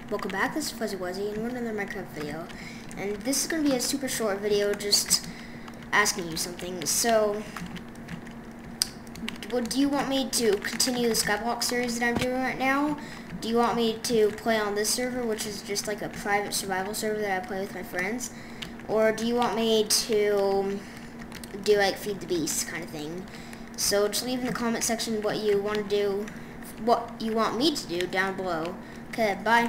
Welcome back, this is Fuzzy Wuzzy, and we're in another Minecraft video. And this is going to be a super short video, just asking you something. So, do you want me to continue the Skyblock series that I'm doing right now? Do you want me to play on this server, which is just like a private survival server that I play with my friends? Or do you want me to do like Feed the Beast kind of thing? So just leave in the comment section what you want to do, what you want me to do down below. Okay, bye.